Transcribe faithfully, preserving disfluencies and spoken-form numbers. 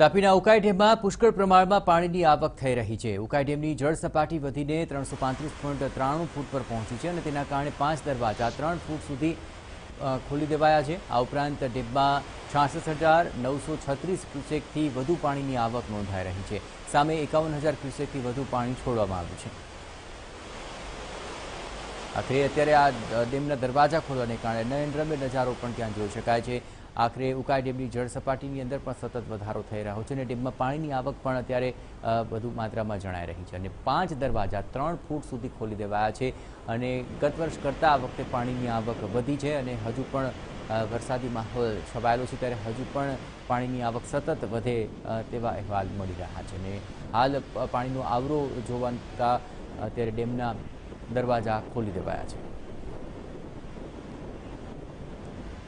તાપીના ઉકાઈ ડેમમાં પુષ્કળ પ્રમાણમાં પાણીની આવક થઈ રહી છે। ઉકાઈ ડેમની જળ સપાટી વધીને ત્રણસો પાંત્રીસ પોઈન્ટ ત્રાણું ફૂટ પર પહોંચી છે અને તેના કારણે પાંચ દરવાજા ત્રણ ફૂટ સુધી ખોલી દેવાયા છે। આ ઉપરાંત ડેમમાં છાસઠ હજાર નવસો છત્રીસ ક્યુસેકથી વધુ પાણીની આવક નોંધાઈ રહી છે। સામે એકાવન હજાર ક્યુસેકથી વધુ પાણી છોડવામાં આવ્યું છે। આખરે અત્યારે આ ડેમના દરવાજા ખોલવાને કારણે નયનરમ્ય નજારો પણ ત્યાં જોઈ શકાય છે। આખરે ઉકાઈ ડેમની જળ સપાટીની અંદર પણ સતત વધારો થઈ રહ્યો છે અને ડેમમાં પાણીની આવક પણ અત્યારે વધુ માત્રામાં જણાઈ રહી છે અને પાંચ દરવાજા ત્રણ ફૂટ સુધી ખોલી દેવાયા છે અને ગત વર્ષ કરતાં આ વખતે પાણીની આવક વધી છે અને હજુ પણ વરસાદી માહોલ છવાયેલો છે ત્યારે હજુ પણ પાણીની આવક સતત વધે તેવા અહેવાલ મળી રહ્યા છે અને હાલ પાણીનો આવરો જોવાતા અત્યારે ડેમના દરવાજા ખોલી દેવાયા છે।